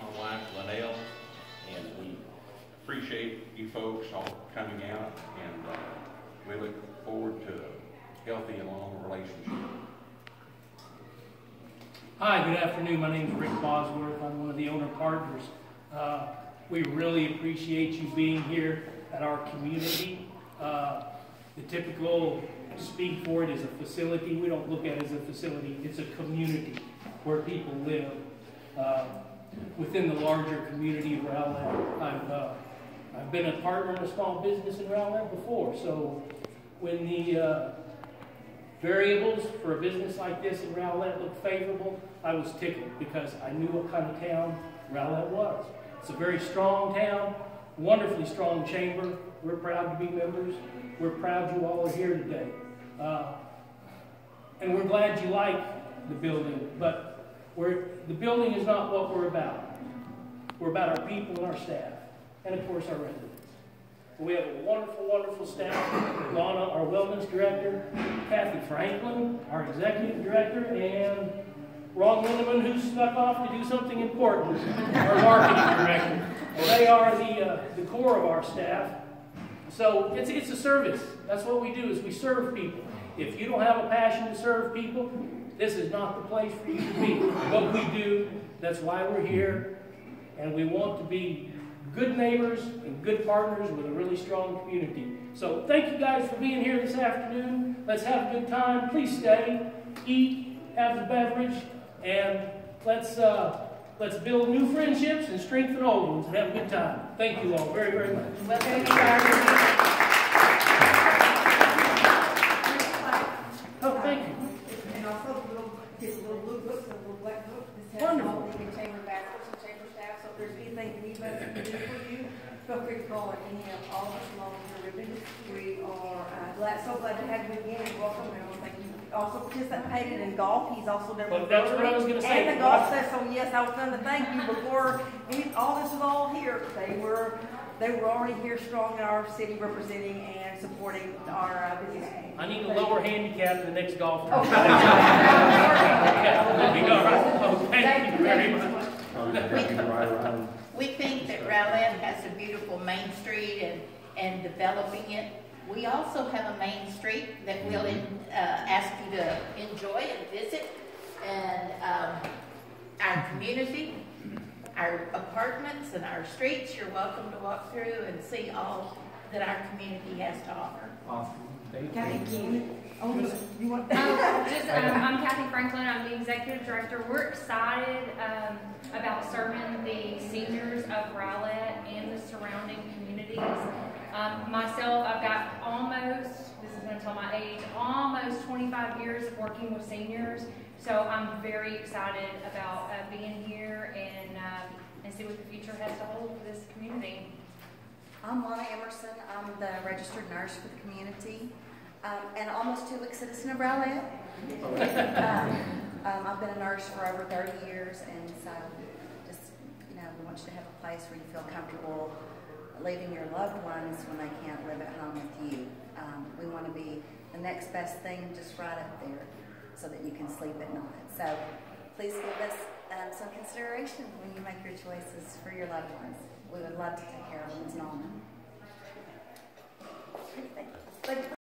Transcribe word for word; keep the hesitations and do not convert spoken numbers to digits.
my wife, Linnell, and we appreciate you folks all coming out, and uh, we look forward to a healthy and long relationship. Hi, good afternoon. My name is Rick Bosworth. I'm one of the owner partners. Uh, we really appreciate you being here at our community. Uh, the typical speak for it is a facility. We don't look at it as a facility. It's a community where people live uh, within the larger community of Rowlett. I've, uh, I've been a partner in a small business in Rowlett before, so when the uh, variables for a business like this in Rowlett looked favorable, I was tickled because I knew what kind of town Rowlett was. It's a very strong town, wonderfully strong chamber. We're proud to be members. We're proud you all are here today. Uh, and we're glad you like the building, but we're, the building is not what we're about. We're about our people and our staff, and of course our residents. We have a wonderful, wonderful staff. Lana, our wellness director, Kathy Franklin, our executive director, and Ron Lindeman, who snuck off to do something important, our marketing director. And they are the, uh, the core of our staff. So it's, it's a service. That's what we do, is we serve people. If you don't have a passion to serve people, this is not the place for you to be. But we do. That's why we're here. And we want to be good neighbors and good partners with a really strong community. So thank you guys for being here this afternoon. Let's have a good time. Please stay, eat, have the beverage, and let's uh, let's build new friendships and strengthen old ones and have a good time. Thank you all very, very much. Well, thank you, guys. Oh, thank you. And also a little, get a little blue book, a little black book. This has Wonderful. all the chamber baskets and chamber staff. So if there's anything anybody can do for you, feel free to call at any of all of us along the ribbon. We are uh, glad, so glad to have you again. Welcome, and thank you. Also participated in golf. He's also there. Well, that's what I was going to say. And the golf session. Yes, I was going to thank you before any, all this was all here. They were. They were already here strong in our city, representing and supporting our uh, business. I need a lower handicap in the next golf Oh, tournament. Okay. All right. Oh, thank you very much. We think that Rowlett has a beautiful main street and, and developing it. We also have a main street that we'll in, uh, ask you to enjoy and visit. And um, our community, our apartments and our streets, you're welcome to walk through and see all that our community has to offer. Awesome. Thank you. Thank you. Oh, you want? Oh, just, um, I'm Kathy Franklin. I'm the executive director. We're excited um, about serving the seniors of Rowlett and the surrounding communities. Um, myself, I've got almost, this is going to tell my age, almost twenty-five years of working with seniors. So I'm very excited about uh, being here and, uh, and see what the future has to hold for this community. I'm Lana Emerson. I'm the registered nurse for the community, um, and almost two-week citizen of Rowlett. um, um, I've been a nurse for over thirty years, and so just, you know, we want you to have a place where you feel comfortable leaving your loved ones when they can't live at home with you. Um, we want to be the next best thing just right up there so that you can sleep at night. So please give us um, some consideration when you make your choices for your loved ones. We would love to take care of them as normal. Thank you.